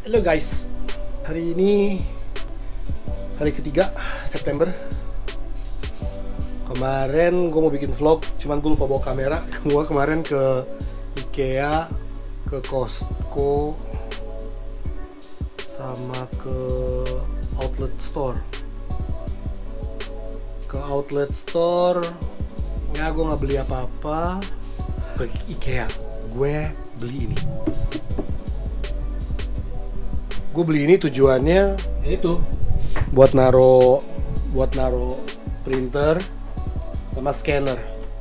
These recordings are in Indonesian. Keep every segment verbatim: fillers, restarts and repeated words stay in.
Halo guys, hari ini hari ketiga September. Kemarin gue mau bikin vlog, cuman gue lupa bawa kamera. Gue kemarin ke IKEA, ke Costco, sama ke outlet store. Ke outlet store, ya gue nggak beli apa-apa. Ke IKEA, gue beli ini. Gue beli ini tujuannya itu buat naro buat naro printer sama scanner.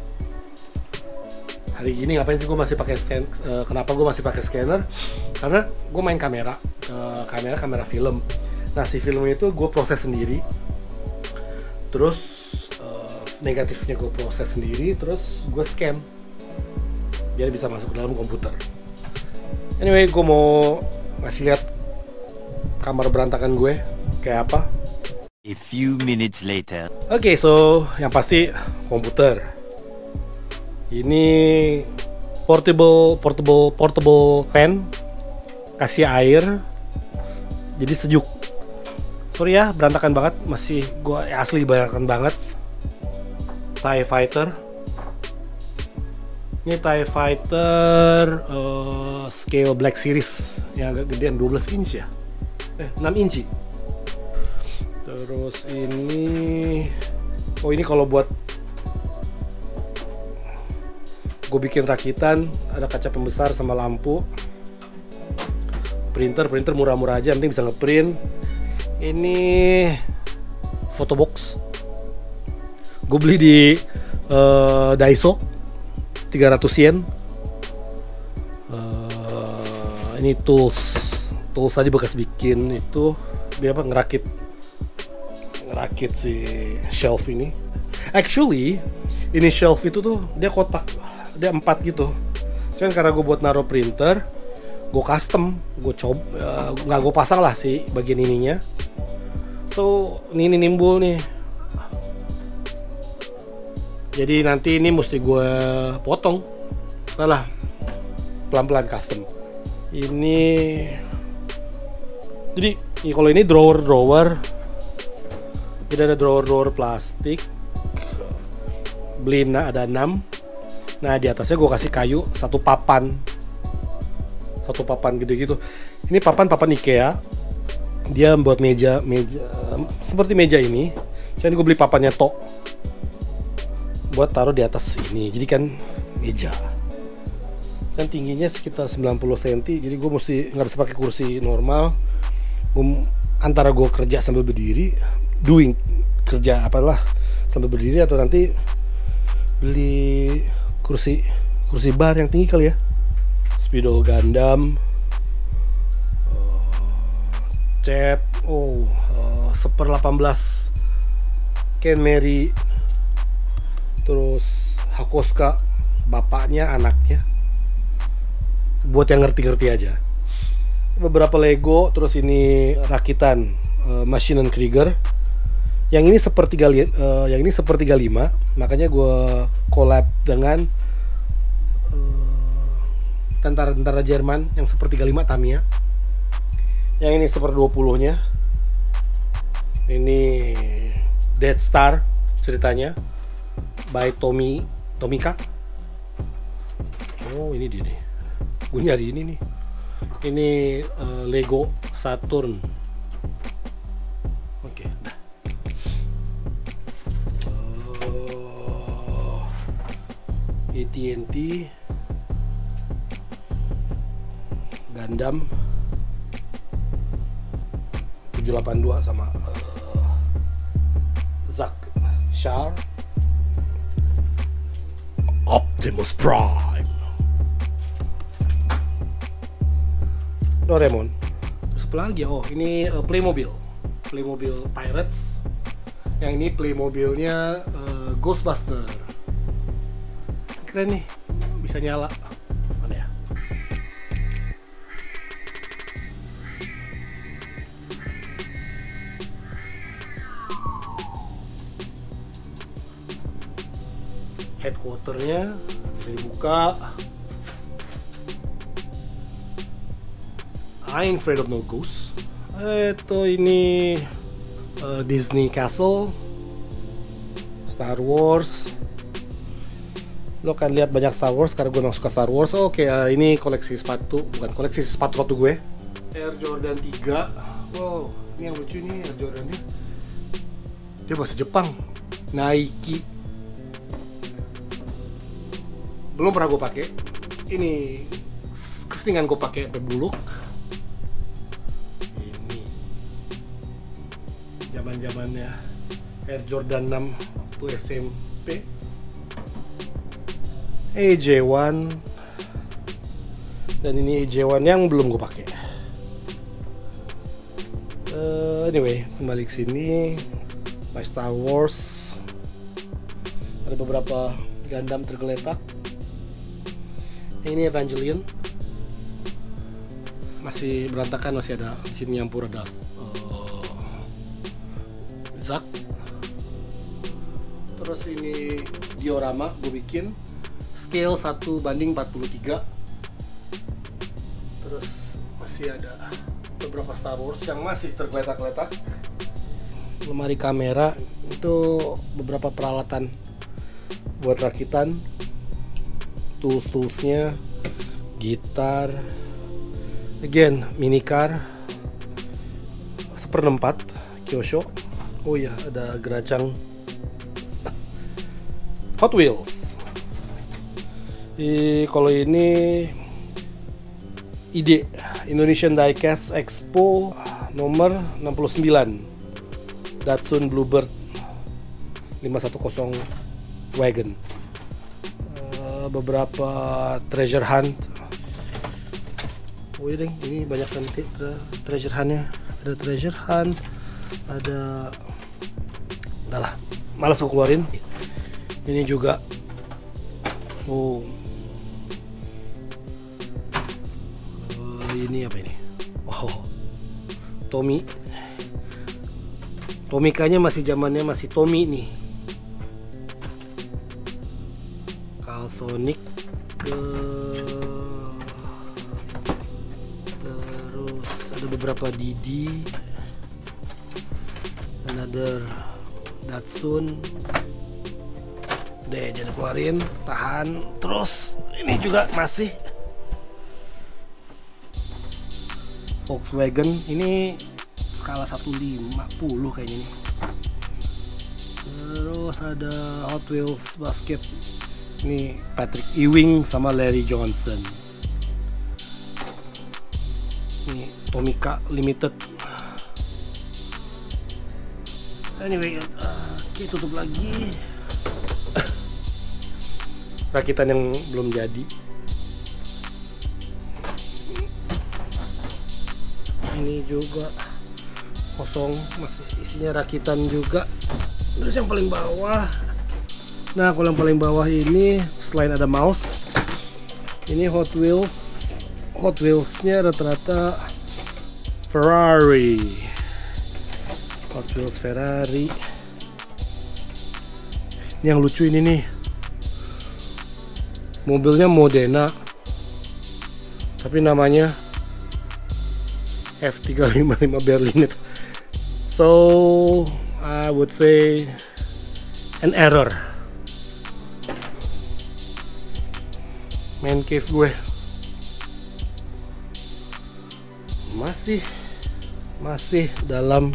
Hari gini ngapain sih gue masih pakai scan? Uh, kenapa gue masih pakai scanner? Karena gue main kamera, uh, kamera kamera film. Nah si film itu gue proses sendiri. Terus uh, negatifnya gue proses sendiri, terus gue scan biar bisa masuk ke dalam komputer. Anyway, gue mau ngasih lihat kamar berantakan gue kayak apa. A few minutes later. Oke, okay, so yang pasti komputer. Ini portable portable portable pen, kasih air, jadi sejuk. Sorry ya, berantakan banget, masih gue asli berantakan banget. TIE Fighter. Ini TIE Fighter uh, scale Black Series yang agak gedean, dua belas inch ya. Eh, enam inci. Terus ini, oh ini kalau buat gue bikin rakitan, ada kaca pembesar sama lampu. Printer, printer murah-murah aja, yang penting bisa ngeprint. Ini photobox. Gue beli di uh, Daiso, tiga ratus yen. Uh, ini tools. Tools tadi bekas bikin itu biar apa ngerakit ngerakit si shelf ini. Actually ini shelf itu tuh dia kotak, dia empat gitu. Cuman karena gue buat naruh printer, gue custom, gue coba uh, nggak gue pasang lah si bagian ininya. So ini, ini nimbul nih. Jadi nanti ini mesti gue potong, lah pelan-pelan custom. Ini Jadi kalau ini drawer-drawer, jadi ada drawer-drawer plastik. Beli ada enam. Nah di atasnya gue kasih kayu satu papan, satu papan gede gitu. Ini papan-papan IKEA. Dia buat meja, meja seperti meja ini. Jadi gue beli papannya to, buat taruh di atas ini. Jadi kan meja. Dan tingginya sekitar sembilan puluh sentimeter. Jadi gue mesti nggak bisa pakai kursi normal. Antara gue kerja sambil berdiri, doing kerja apalah sambil berdiri, atau nanti beli kursi kursi bar yang tinggi kali ya. Spidol Gundam, uh, Cat, oh uh, Super delapan belas, Ken Mary, terus Hakoska, bapaknya anaknya, buat yang ngerti-ngerti aja. Beberapa Lego, terus ini rakitan uh, Machine and Krieger. Yang ini sepertiga uh, yang ini sepertiga lima, makanya gue collab dengan uh, tentara-tentara Jerman yang sepertiga lima Tamiya. Yang ini seper dua puluh-nya. Ini Dead Star ceritanya by Tommy Tomika. Oh, ini dia nih. Gue nyari ini nih. Ini uh, Lego Saturn. Oke, okay, dah. Uh, A T and T Gundam tujuh delapan dua sama uh, Zack Char, Optimus Prime, Doraemon. Terus apa lagi ya? Oh ini uh, Playmobil Playmobil Pirates. Yang ini Playmobilnya uh, Ghostbuster. Keren nih, bisa nyala. Mana ya? Headquarternya bisa dibuka. I ain't afraid of no ghost. Itu ini uh, Disney Castle, Star Wars. Lo kan lihat banyak Star Wars karena gue memang suka Star Wars. Oh, Oke, okay, uh, ini koleksi sepatu, bukan koleksi sepatu-sepatu gue. Air Jordan tiga. Wow, ini yang lucu nih Air Jordan ini. Dia bahasa Jepang. Nike. Belum pernah gue pakai. Ini keseringan gue pakai sampai buluk. Ini zaman-zamannya Air Jordan enam waktu S M P. A J satu. Dan ini A J satu yang belum gue pakai. Uh, anyway, kembali ke sini. My Star Wars. Ada beberapa Gundam tergeletak. Ini Evangelion. Masih berantakan, masih ada di sini nyampur ada uh, Zack. Terus ini diorama gue bikin scale satu banding empat puluh tiga. Terus masih ada beberapa Star Wars yang masih tergeletak-geletak. Lemari kamera itu beberapa peralatan buat rakitan, tools-toolsnya, gitar, again mini car, seperempat Kyosho. Oh ya, ada geracang Hot Wheels. Di kalau ini I D Indonesian Diecast Expo nomor enam puluh sembilan. Datsun Bluebird lima seratus wagon. Uh, beberapa treasure hunt. Oh iya deng, ini banyak kan treasure huntnya. Ada treasure hunt, ada, udahlah, malas gue keluarin. Ini juga, oh, uh, ini apa ini? Oh, Tommy. Tomikanya masih zamannya masih Tommy nih. Calsonic ke terus ada beberapa Didi, another Datsun. Deh, jangan keluarin, tahan. Terus ini juga masih Volkswagen. Ini skala seratus lima puluh kayaknya nih. Terus ada Hot Wheels basket. Ini Patrick Ewing sama Larry Johnson. Ini Tomica Limited. Anyway, uh, oke, tutup lagi. Rakitan yang belum jadi. Ini juga kosong, masih isinya rakitan juga. Terus yang paling bawah, nah kalau yang paling bawah ini selain ada mouse, ini Hot Wheels. Hot Wheelsnya rata-rata Ferrari. Hot Wheels Ferrari. Ini yang lucu ini nih, mobilnya Modena tapi namanya F tiga lima lima Berlin itu. So I would say an error. Man cave gue masih masih dalam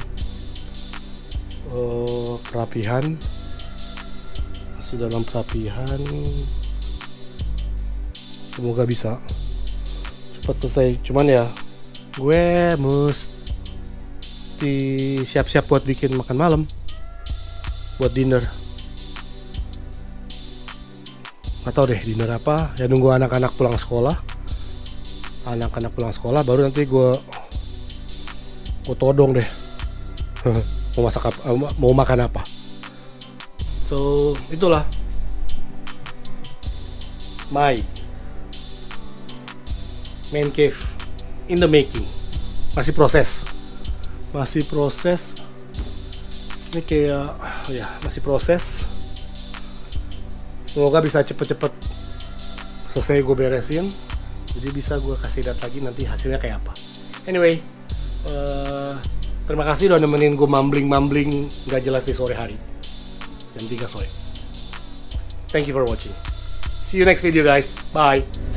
uh, perapihan, masih dalam perapihan. Semoga bisa cepat selesai. Cuman ya gue mesti siap-siap buat bikin makan malam, buat dinner. Nggak tahu deh dinner apa, ya nunggu anak-anak pulang sekolah. Anak-anak pulang sekolah baru nanti gue gue todong deh. Mau masak apa, mau makan apa. So itulah my man cave in the making. Masih proses. Masih proses. Ini kayak oh ya, masih proses. Semoga bisa cepet-cepet selesai gue beresin. Jadi bisa gue kasih lihat lagi nanti hasilnya kayak apa. Anyway, uh, terima kasih udah nemenin gue mumbling-mumbling gak jelas di sore hari. Jam tiga sore. Thank you for watching. See you next video guys. Bye.